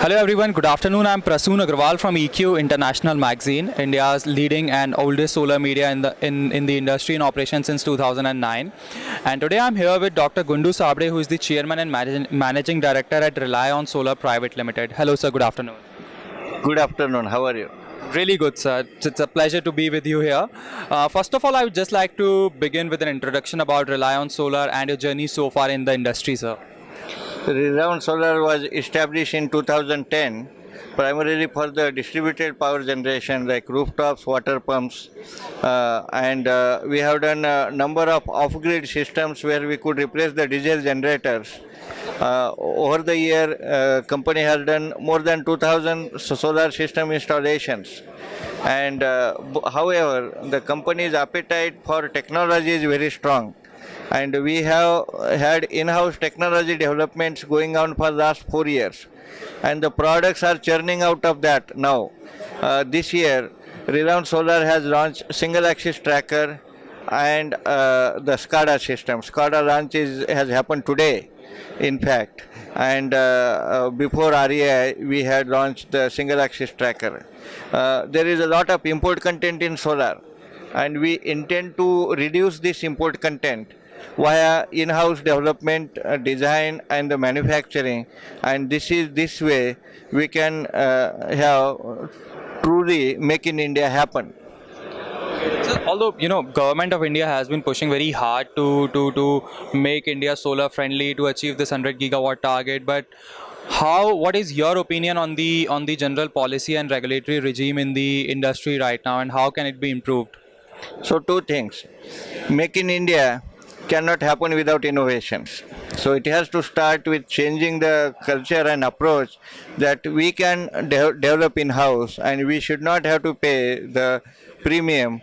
Hello everyone, good afternoon. I'm Prasoon Agrawal from EQ International Magazine, India's leading and oldest solar media in the industry in operation since 2009. And today I'm here with Dr. Gundu Sabde, who is the chairman and managing director at Relyon Solar Private Limited. Hello sir, good afternoon. Good afternoon. How are you? Really good, sir. It's a pleasure to be with you here. First of all, I would just like to begin with an introduction about Relyon Solar and your journey so far in the industry, sir. Relyon Solar was established in 2010 primarily for the distributed power generation like rooftops, water pumps, and we have done a number of off-grid systems where we could replace the diesel generators. Over the year, company has done more than 2,000 solar system installations. And however, the company's appetite for technology is very strong. And we have had in-house technology developments going on for the last 4 years. And the products are churning out of that now. This year, Relyon Solar has launched single-axis tracker and the SCADA system. SCADA launch has happened today, in fact. And before REI, we had launched the single-axis tracker. There is a lot of import content in solar. And we intend to reduce this import content via in-house development, design and the manufacturing, and this way we can have truly make in India happen. So, although government of India has been pushing very hard to make India solar friendly to achieve this 100 gigawatt target, but what is your opinion on the general policy and regulatory regime in the industry right now, and how can it be improved? So two things. Make in India cannot happen without innovations. So it has to start with changing the culture and approach that we can develop in-house, and we should not have to pay the premium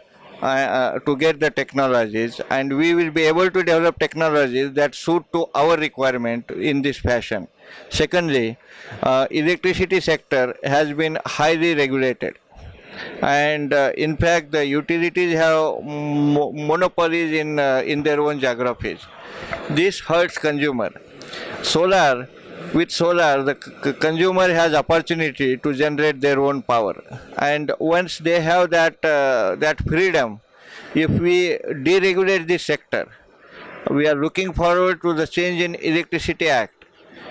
to get the technologies, and we will be able to develop technologies that suit to our requirement in this fashion. Secondly, electricity sector has been highly regulated. And in fact, the utilities have monopolies in their own geographies. This hurts consumer. With solar, the consumer has opportunity to generate their own power. And once they have that freedom, if we deregulate this sector, we are looking forward to the change in Electricity Act.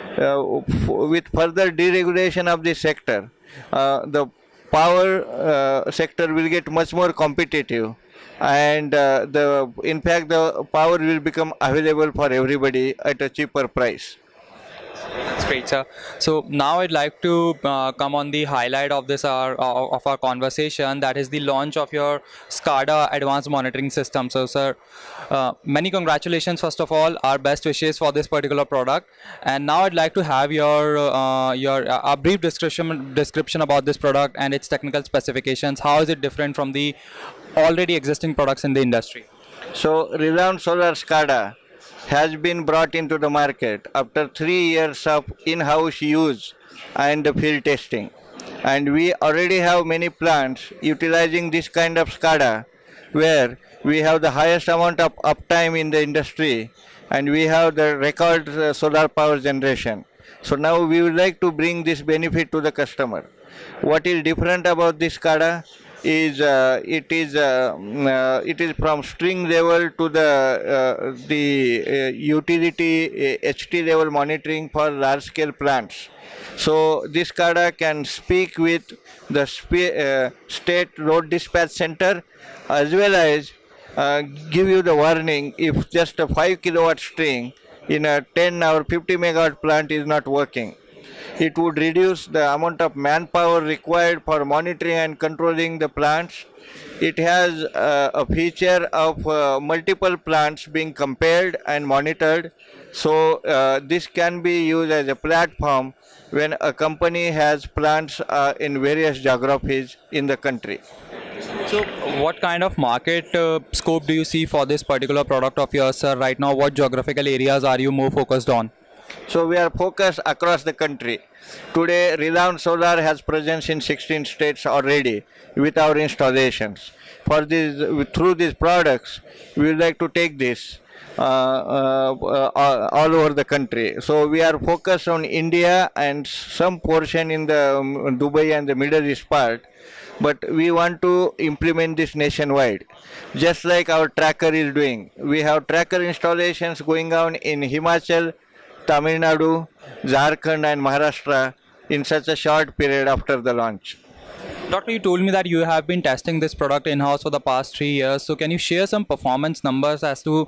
With further deregulation of this sector, the power sector will get much more competitive, and in fact the power will become available for everybody at a cheaper price. That's great, sir. So now I'd like to come on the highlight of of our conversation, that is the launch of your SCADA advanced monitoring system. So sir, many congratulations first of all, our best wishes for this particular product. And now I'd like to have a brief description about this product and its technical specifications. How is it different from the already existing products in the industry? So Relyon Solar SCADA has been brought into the market after 3 years of in-house use and field testing. And we already have many plants utilizing this kind of SCADA, where we have the highest amount of uptime in the industry, and we have the record solar power generation. So now we would like to bring this benefit to the customer. What is different about this SCADA is it is from string level to the utility HT level monitoring for large scale plants. So this SCADA can speak with the state load dispatch center, as well as give you the warning if just a 5 kilowatt string in a 10 or 50 megawatt plant is not working. It would reduce the amount of manpower required for monitoring and controlling the plants. It has a feature of multiple plants being compared and monitored. So this can be used as a platform when a company has plants in various geographies in the country. So what kind of market scope do you see for this particular product of yours, sir, right now? What geographical areas are you more focused on? So we are focused across the country. Today, Relyon Solar has presence in 16 states already with our installations. Through these products, we would like to take this all over the country. So we are focused on India and some portion in the Dubai and the Middle East part, but we want to implement this nationwide, just like our tracker is doing. We have tracker installations going on in Himachal, Tamil Nadu, Jharkhand, and Maharashtra in such a short period after the launch. Doctor, you told me that you have been testing this product in-house for the past 3 years. So can you share some performance numbers as to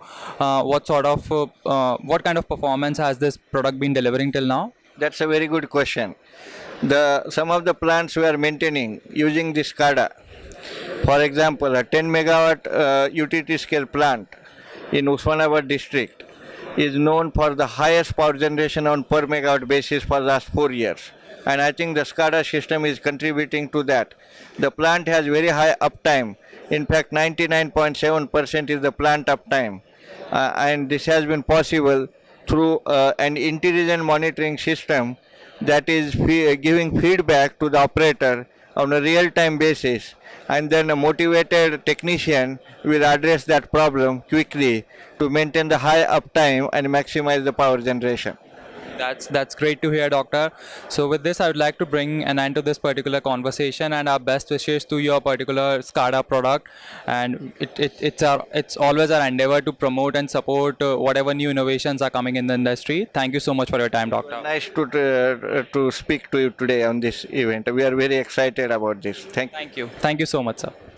what kind of performance has this product been delivering till now? That's a very good question. Some of the plants we are maintaining using this SCADA. For example, a 10 megawatt utility scale plant in Usmanabad district is known for the highest power generation on per megawatt basis for the last 4 years. And I think the SCADA system is contributing to that. The plant has very high uptime. In fact, 99.7% is the plant uptime. And this has been possible through an intelligent monitoring system that is giving feedback to the operator on a real-time basis, and then a motivated technician will address that problem quickly to maintain the high uptime and maximize the power generation. That's great to hear, doctor. So with this, I would like to bring an end to this particular conversation, and our best wishes to your particular SCADA product. And it's always our endeavor to promote and support whatever new innovations are coming in the industry. Thank you so much for your time, doctor. Nice to speak to you today on this event. We are very excited about this. Thank you. Thank you so much, sir.